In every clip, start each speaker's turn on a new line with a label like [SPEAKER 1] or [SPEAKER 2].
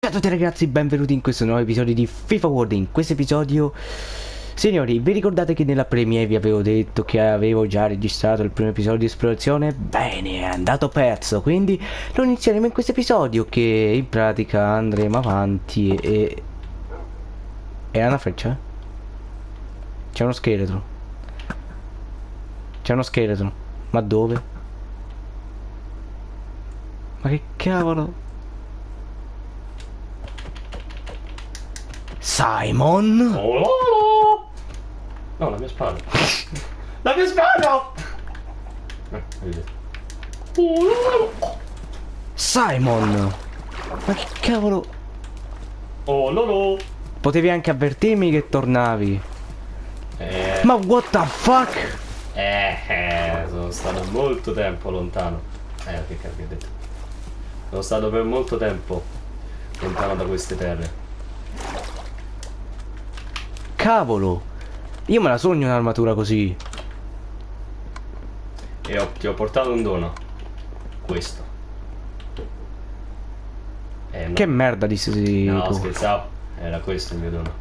[SPEAKER 1] Ciao a tutti ragazzi, benvenuti in questo nuovo episodio di FIFA World. In questo episodio, signori, vi ricordate che nella premiere vi avevo detto che avevo già registrato il primo episodio di esplorazione? Bene, è andato perso, quindi lo inizieremo in questo episodio che in pratica andremo avanti e... Era una freccia? C'è uno scheletro. C'è uno scheletro. Ma dove? Ma che cavolo? Simon?
[SPEAKER 2] Oh, no, la mia spada. La mia spada! Vedete.
[SPEAKER 1] Simon! Ma che cavolo?
[SPEAKER 2] Oh, Lolo!
[SPEAKER 1] Potevi anche avvertirmi che tornavi. Ma what the fuck?
[SPEAKER 2] Sono stato molto tempo lontano. Che cavolo ho detto? Sono stato per molto tempo lontano da queste terre.
[SPEAKER 1] Cavolo! Io me la sogno un'armatura così.
[SPEAKER 2] E ti ho portato un dono. Questo. No.
[SPEAKER 1] Che merda di
[SPEAKER 2] No, scherzavo. Era questo il mio dono.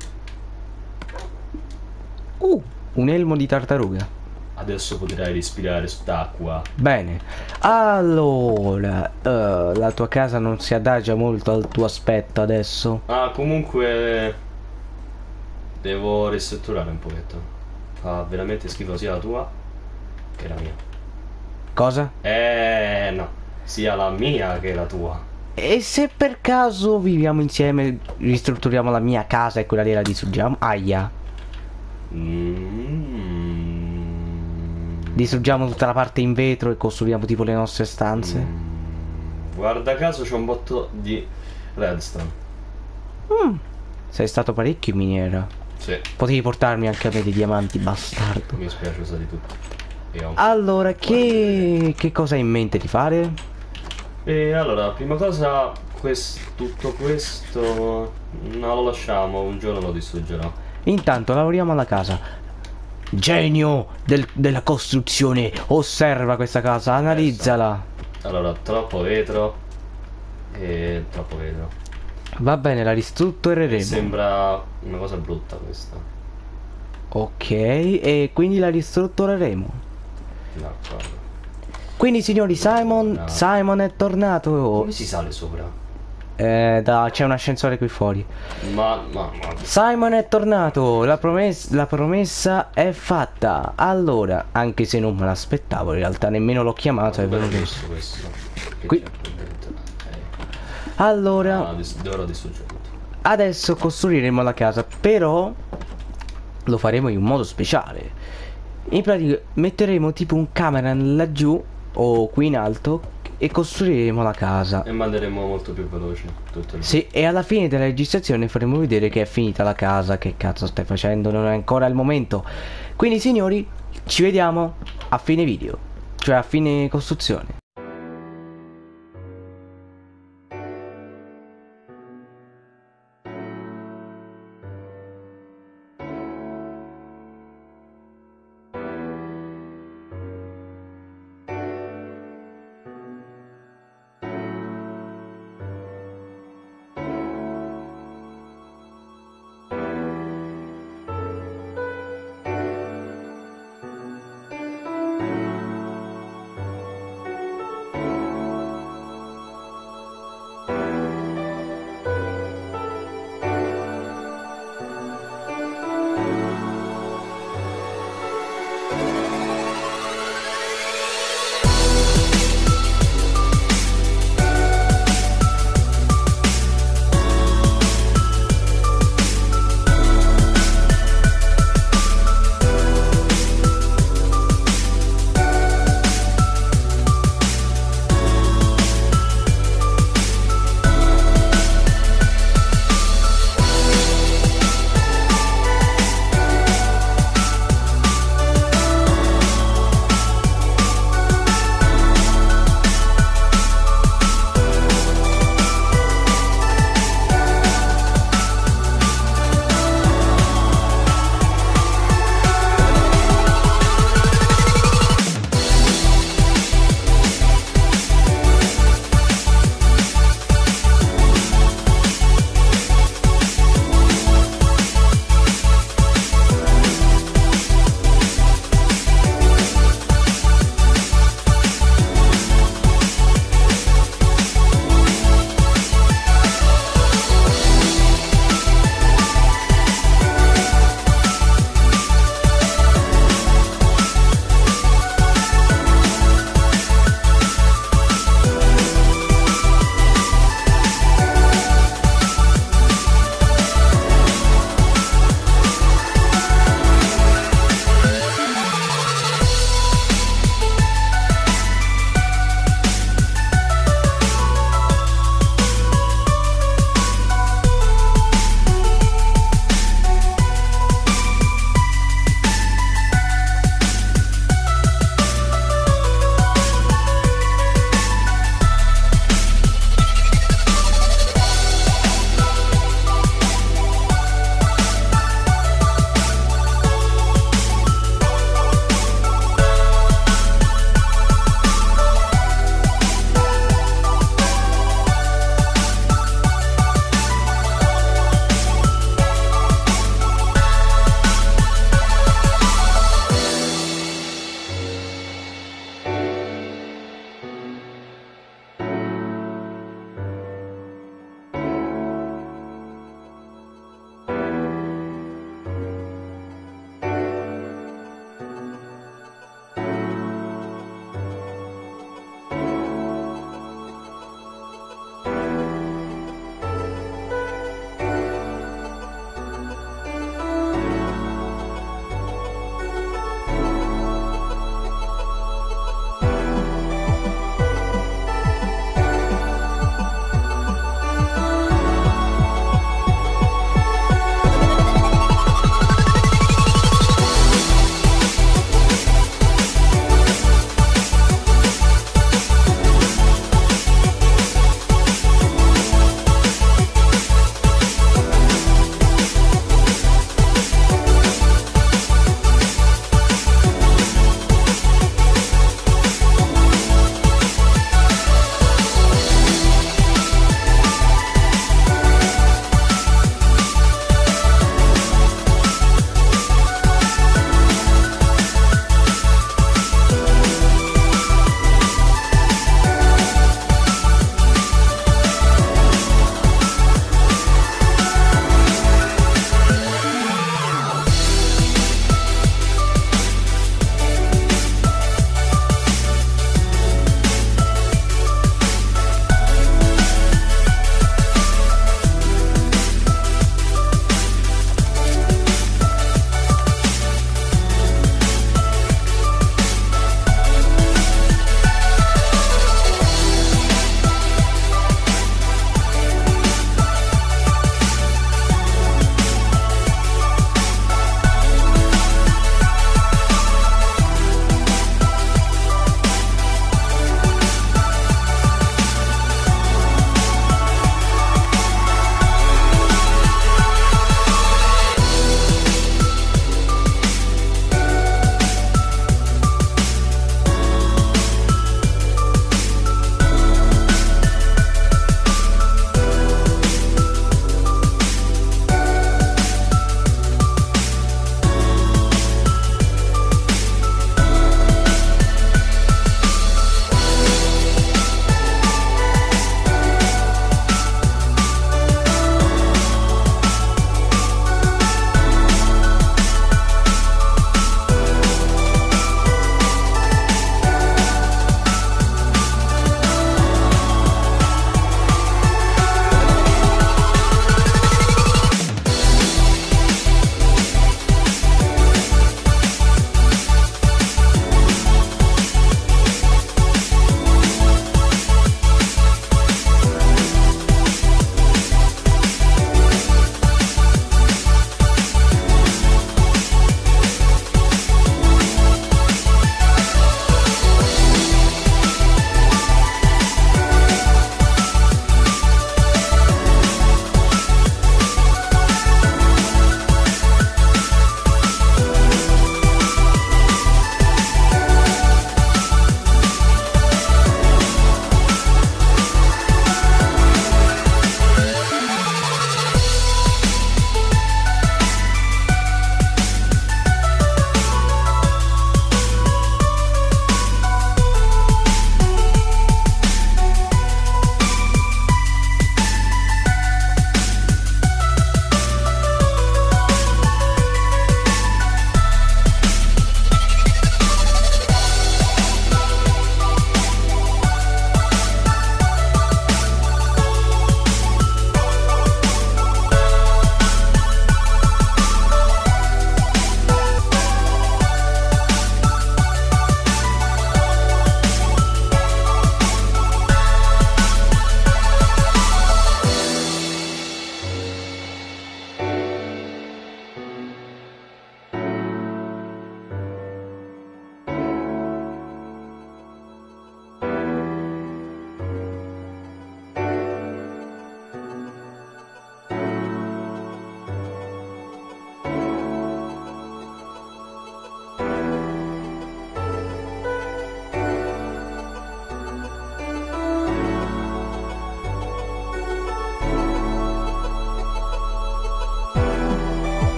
[SPEAKER 1] Un elmo di tartaruga.
[SPEAKER 2] Adesso potrai respirare sott'acqua.
[SPEAKER 1] Bene. Allora, la tua casa non si adagia molto al tuo aspetto adesso.
[SPEAKER 2] Ah, comunque devo ristrutturare un pochetto. Fa veramente schifo sia la tua che la mia.
[SPEAKER 1] Cosa?
[SPEAKER 2] No, sia la mia che la tua.
[SPEAKER 1] E se per caso viviamo insieme, ristrutturiamo la mia casa e quella lì la distruggiamo? Aia. Distruggiamo tutta la parte in vetro e costruiamo tipo le nostre stanze?
[SPEAKER 2] Guarda caso c'è un botto di redstone.
[SPEAKER 1] Sei stato parecchio in miniera.
[SPEAKER 2] Sì,
[SPEAKER 1] Potevi portarmi anche a me dei diamanti, bastardo.
[SPEAKER 2] mi spiace usare tutto. E ho...
[SPEAKER 1] Allora, che cosa hai in mente di fare?
[SPEAKER 2] E allora, prima cosa, tutto questo no, lo lasciamo, un giorno lo distruggerò.
[SPEAKER 1] Intanto lavoriamo alla casa. Genio della costruzione, osserva questa casa, analizzala.
[SPEAKER 2] Allora, troppo vetro e troppo vetro.
[SPEAKER 1] Va bene, la
[SPEAKER 2] Mi
[SPEAKER 1] ristruttureremo.
[SPEAKER 2] sembra una cosa brutta questa.
[SPEAKER 1] Ok, e quindi la ristruttureremo.
[SPEAKER 2] D'accordo.
[SPEAKER 1] Quindi signori, Simon,
[SPEAKER 2] No.
[SPEAKER 1] Simon è tornato.
[SPEAKER 2] Come si sale sopra?
[SPEAKER 1] C'è un ascensore qui fuori.
[SPEAKER 2] Ma...
[SPEAKER 1] Simon è tornato, la promessa è fatta. Allora, anche se non me l'aspettavo, in realtà nemmeno l'ho chiamato, è
[SPEAKER 2] Bello
[SPEAKER 1] venuto.
[SPEAKER 2] giusto questo. Che
[SPEAKER 1] Qui.
[SPEAKER 2] c'è qui dentro?
[SPEAKER 1] Allora,
[SPEAKER 2] Dovrò distruggere tutto.
[SPEAKER 1] adesso costruiremo la casa, però lo faremo in un modo speciale. In pratica metteremo tipo un cameraman laggiù o qui in alto e costruiremo la casa.
[SPEAKER 2] E manderemo molto più veloce tutto il...
[SPEAKER 1] Sì, e alla fine della registrazione faremo vedere che è finita la casa. Che cazzo stai facendo? Non è ancora il momento. Quindi signori, ci vediamo a fine video, cioè a fine costruzione.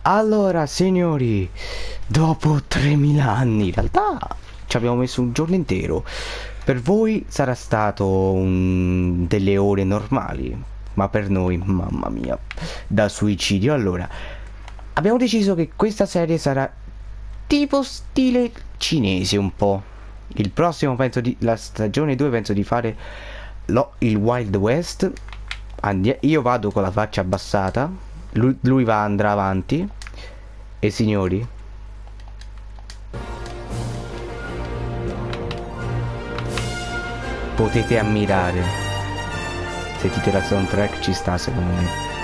[SPEAKER 1] Allora, signori, dopo 3000 anni, in realtà ci abbiamo messo un giorno intero. Per voi sarà stato delle ore normali, ma per noi, mamma mia, da suicidio. Allora, abbiamo deciso che questa serie sarà tipo stile cinese un po'. Il prossimo penso la stagione 2 penso di fare il Wild West. Io vado con la faccia abbassata, lui andrà avanti. E signori, potete ammirare. Sentite la soundtrack, ci sta secondo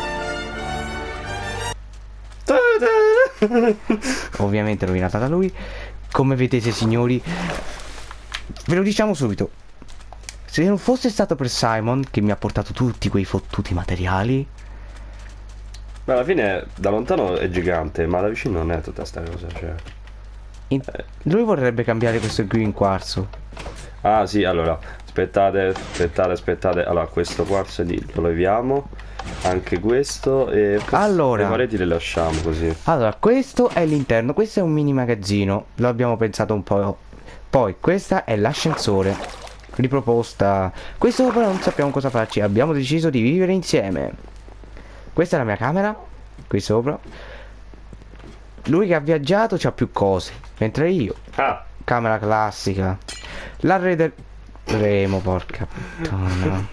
[SPEAKER 1] me. Ovviamente rovinata da lui. Come vedete signori, ve lo diciamo subito, se non fosse stato per Simon che mi ha portato tutti quei fottuti materiali.
[SPEAKER 2] Ma alla fine da lontano è gigante, ma da vicino non è tutta sta cosa, cioè.
[SPEAKER 1] Lui vorrebbe cambiare questo qui in quarzo.
[SPEAKER 2] Ah sì, allora, aspettate. Allora, questo quarzo lo leviamo, anche questo, e
[SPEAKER 1] allora,
[SPEAKER 2] le pareti le lasciamo così.
[SPEAKER 1] Allora, questo è l'interno, questo è un mini magazzino, lo abbiamo pensato un po'. Poi questa è l'ascensore, riproposta. Questo però non sappiamo cosa farci, abbiamo deciso di vivere insieme. Questa è la mia camera, qui sopra. Lui che ha viaggiato c'ha più cose, mentre io, camera classica. L'arrederemo, porca puttana.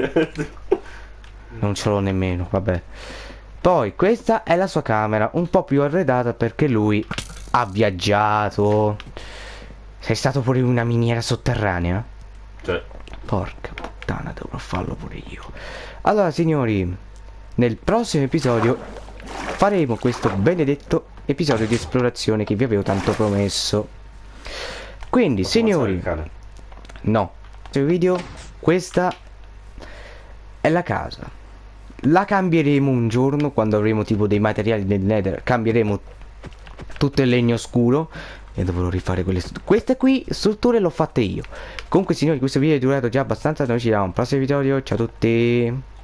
[SPEAKER 1] Non ce l'ho nemmeno, vabbè. Poi questa è la sua camera, un po' più arredata perché lui ha viaggiato. Sei stato pure in una miniera sotterranea?
[SPEAKER 2] Cioè.
[SPEAKER 1] Porca puttana, dovrò farlo pure io. Allora signori, nel prossimo episodio faremo questo benedetto episodio di esplorazione che vi avevo tanto promesso. Quindi signori, no, questo video, questa è la casa. La cambieremo un giorno quando avremo tipo dei materiali del Nether. Cambieremo tutto il legno scuro e dovrò rifare queste qui strutture l'ho fatte io. Comunque signori, questo video è durato già abbastanza. Noi ci vediamo al prossimo episodio. Ciao a tutti.